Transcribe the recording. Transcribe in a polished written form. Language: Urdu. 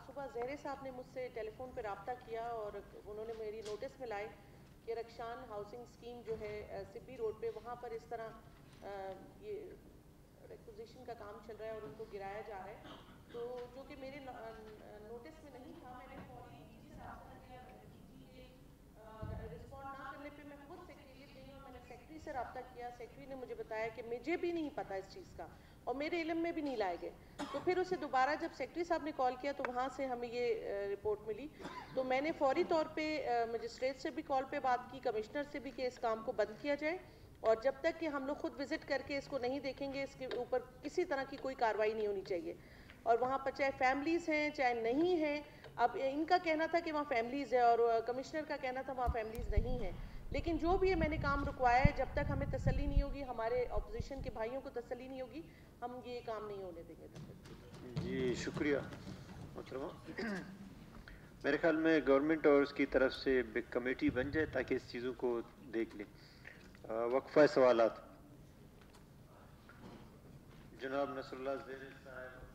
صبح زہرے صاحب نے مجھ سے ٹیلی فون پہ رابطہ کیا اور انہوں نے میری نوٹس میں لائے کہ رخشان ہاؤسنگ اسکیم جو ہے سبی روڈ پہ وہاں پر اس طرح یہ ریکوزیشن کا کام چل رہا ہے اور ان کو گرایا جا رہا ہے. تو جو کہ میرے نوٹس میں نہیں تھا, میں نے فوری ڈی جی سے رابطہ کیا. ڈی جی کے رسپونڈ نہ کرنے پہ میں خود سیکریٹریٹ گئی اور میں نے سیکٹری سے رابطہ کیا. سیکٹری نے مجھے بتایا کہ مجھے بھی نہیں پتہ اس چیز کا اور میرے علم میں بھی نہیں لائے گئے. تو پھر اسے دوبارہ جب سیکٹری صاحب نے کال کیا تو وہاں سے ہمیں یہ رپورٹ ملی. تو میں نے فوری طور پہ مجسٹریٹ سے بھی کال پہ بات کی, کمشنر سے بھی, کہ اس کام کو بند کیا جائے اور جب تک کہ ہم لوگ خود وزٹ کر کے اس کو نہیں دیکھیں گے اس کے اوپر کسی طرح کی کوئی کارروائی نہیں ہونی چاہیے. اور وہاں پر چاہے فیملیز ہیں چاہے نہیں ہیں, اب ان کا کہنا تھا کہ وہاں فیملیز ہے اور کمشنر کا کہنا تھا وہاں فیملیز نہیں ہیں. لیکن جو بھی ہے میں نے کام رکوایا ہے, جب تک ہمیں تسلی نہیں ہوگی, ہمارے اپوزیشن کے بھائیوں کو تسلی نہیں ہوگی, ہم یہ کام نہیں ہونے دیں گے. جی شکریہ محترمہ. میرے خیال میں گورنمنٹ اور اس کی طرف سے ایک کمیٹی بن جائے تاکہ اس چیزوں کو دیکھ لیں. وقفہ سوالات. جناب نصر اللہ زیر صاحب.